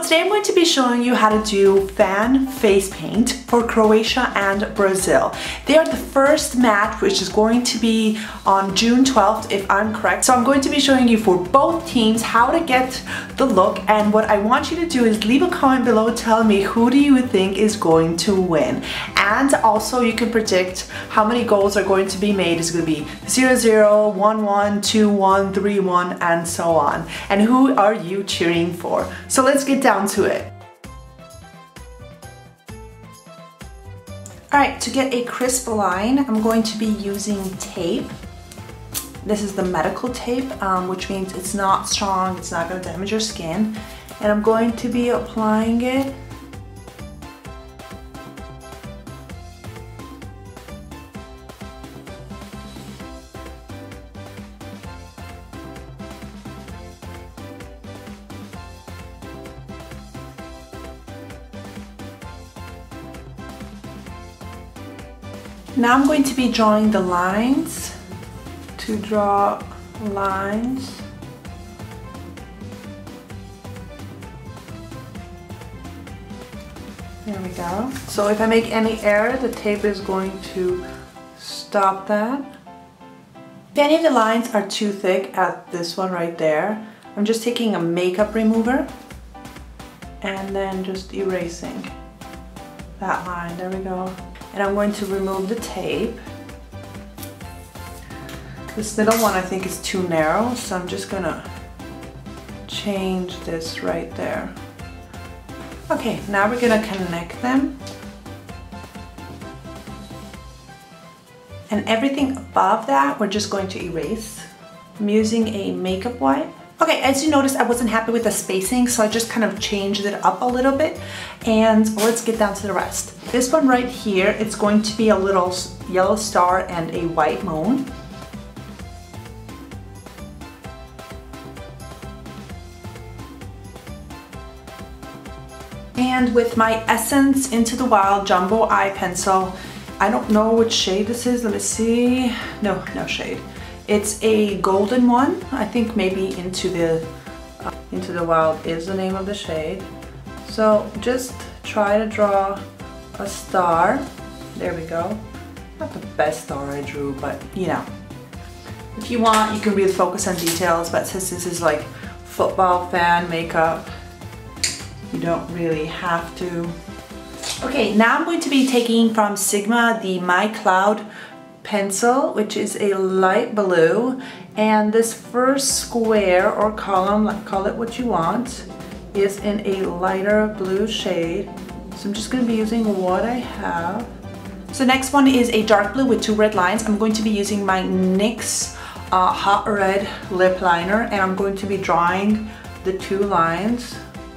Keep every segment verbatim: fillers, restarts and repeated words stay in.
today I'm going to be showing you how to do fan face paint for Croatia and Brazil. They are the first match, which is going to be on June twelfth if I'm correct. So I'm going to be showing you for both teams how to get the look, and what I want you to do is leave a comment below telling me who do you think is going to win. And also you can predict how many goals are going to be made. It's going to be zero zero, one one, two one, three one, and so on. And who are you cheering for? So let's get down to it. Alright, to get a crisp line, I'm going to be using tape. This is the medical tape, um, which means it's not strong, it's not going to damage your skin. And I'm going to be applying it Now I'm going to be drawing the lines. To draw lines, there we go. So if I make any error, the tape is going to stop that. If any of the lines are too thick, at this one right there, I'm just taking a makeup remover and then just erasing that line. There we go. And I'm going to remove the tape. This middle one I think is too narrow, so I'm just gonna change this right there. Okay, now we're gonna connect them. And everything above that, we're just going to erase. I'm using a makeup wipe. Okay, as you noticed, I wasn't happy with the spacing, so I just kind of changed it up a little bit. And let's get down to the rest. This one right here, it's going to be a little yellow star and a white moon. And with my Essence Into the Wild Jumbo Eye Pencil, I don't know which shade this is, let me see. No, no shade. It's a golden one. I think maybe Into the uh, Into the Wild is the name of the shade. So just try to draw a star. There we go. Not the best star I drew, but you know. If you want, you can really focus on details, but since this is like football fan makeup, you don't really have to. Okay, now I'm going to be taking from Sigma the My Cloud pencil, which is a light blue, and this first square or column, call it what you want, is in a lighter blue shade. So I'm just going to be using what I have. So next one is a dark blue with two red lines. I'm going to be using my NYX uh, Hot Red lip liner, and I'm going to be drawing the two lines.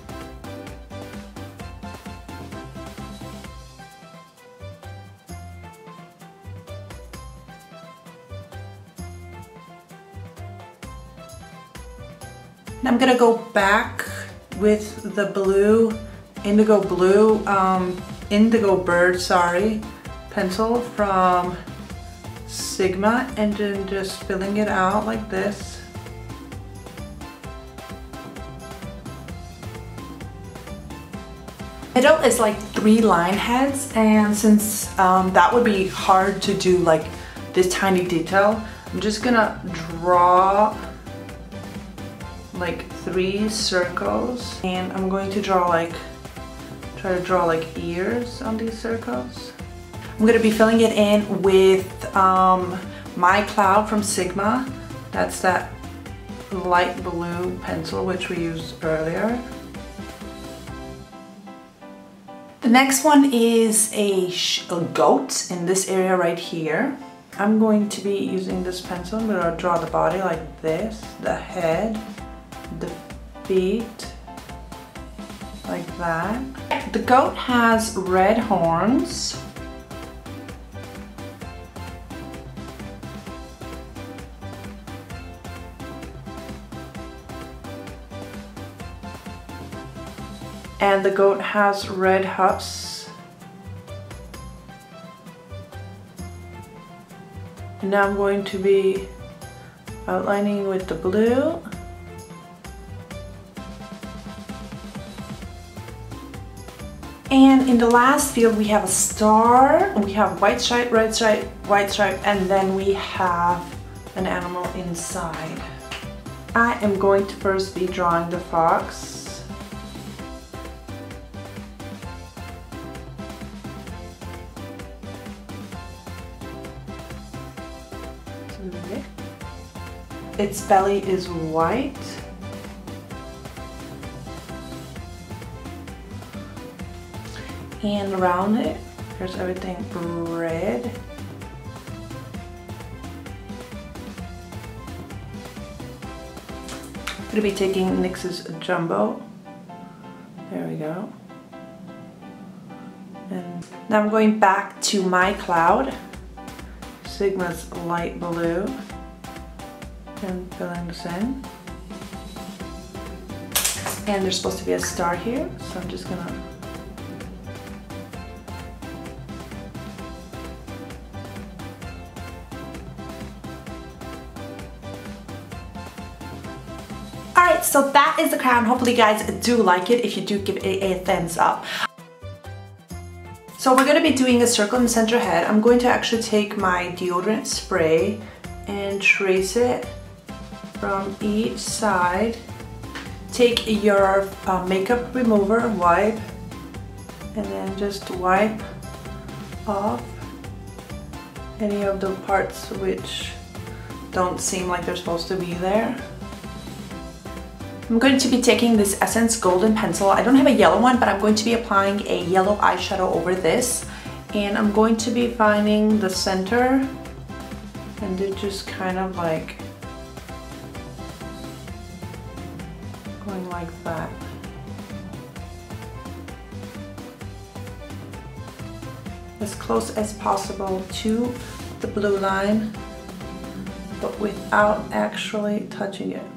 I'm gonna go back with the blue, indigo blue, um, indigo bird, sorry, pencil from Sigma, and then just filling it out like this. Middle is like three line heads, and since um, that would be hard to do like this tiny detail, I'm just gonna draw like three circles, and I'm going to draw like try to draw like ears on these circles. I'm going to be filling it in with um, My Cloud from Sigma. That's that light blue pencil which we used earlier. The next one is a, sh a goat in this area right here. I'm going to be using this pencil. I'm going to draw the body like this, the head, the feet, like that. The goat has red horns. And the goat has red hoofs. And now I'm going to be outlining with the blue. And in the last field we have a star, we have white stripe, red stripe, white stripe, and then we have an animal inside. I am going to first be drawing the fox. Its belly is white. And around it, there's everything red. I'm gonna be taking NYX's Jumbo. There we go. And now I'm going back to my cloud, Sigma's light blue, and filling this in. And there's supposed to be a star here, so I'm just gonna Alright, so that is the crown. Hopefully you guys do like it. If you do, give it a, a thumbs up. So we're going to be doing a circle in the center head. I'm going to actually take my deodorant spray and trace it from each side. Take your uh, makeup remover, wipe, and then just wipe off any of the parts which don't seem like they're supposed to be there. I'm going to be taking this Essence Golden Pencil. I don't have a yellow one, but I'm going to be applying a yellow eyeshadow over this. And I'm going to be finding the center and then just kind of like going like that. As close as possible to the blue line, but without actually touching it.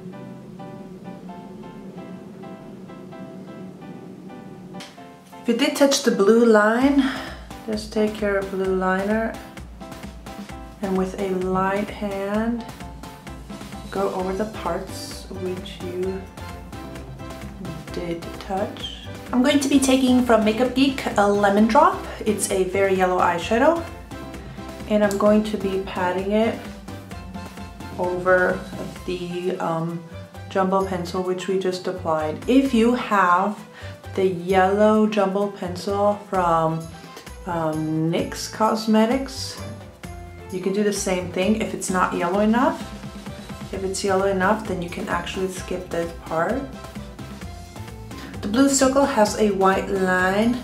If you did touch the blue line, just take your blue liner and with a light hand go over the parts which you did touch. I'm going to be taking from Makeup Geek a Lemon Drop. It's a very yellow eyeshadow, and I'm going to be patting it over the um, Jumbo pencil which we just applied. If you have the yellow Jumbo pencil from um, NYX Cosmetics, you can do the same thing. If it's not yellow enough, if it's yellow enough, then you can actually skip this part. The blue circle has a white line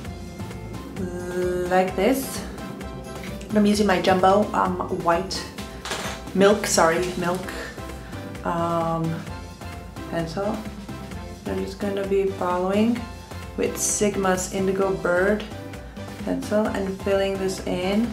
like this. I'm using my Jumbo um, white milk, sorry, milk um, pencil. I'm just going to be following with Sigma's Indigo Bird pencil and filling this in.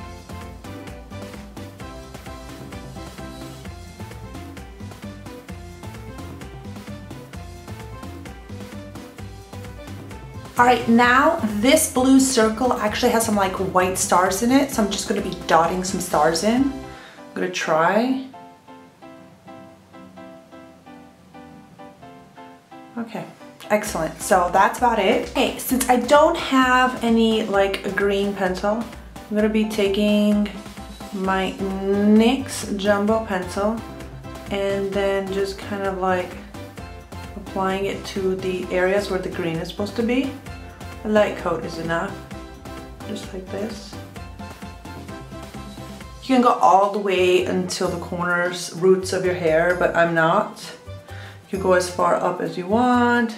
Alright, now this blue circle actually has some like white stars in it, so I'm just going to be dotting some stars in. I'm going to try. Okay, excellent. So that's about it. Okay, since I don't have any like a green pencil, I'm gonna be taking my NYX Jumbo pencil and then just kind of like applying it to the areas where the green is supposed to be. A light coat is enough, just like this. You can go all the way until the corners, roots of your hair, but I'm not. You can go as far up as you want.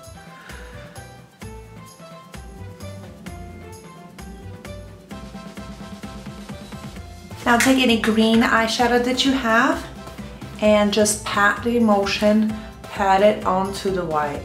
Now take any green eyeshadow that you have and just pat the emulsion, pat it onto the white.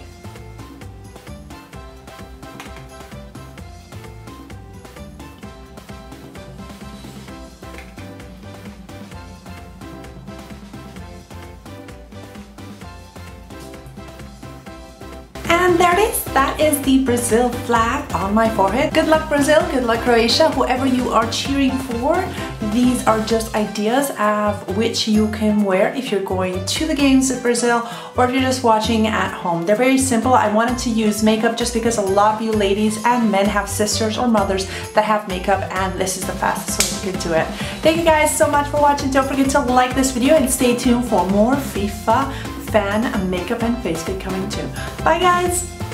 And there it is. That is the Brazil flag on my forehead. Good luck Brazil, good luck Croatia, whoever you are cheering for. these are just ideas of which you can wear if you're going to the games of Brazil or if you're just watching at home. They're very simple. I wanted to use makeup just because a lot of you ladies and men have sisters or mothers that have makeup, and this is the fastest way to get to it. Thank you guys so much for watching. Don't forget to like this video and stay tuned for more FIFA fan makeup and face fit coming too. Bye guys!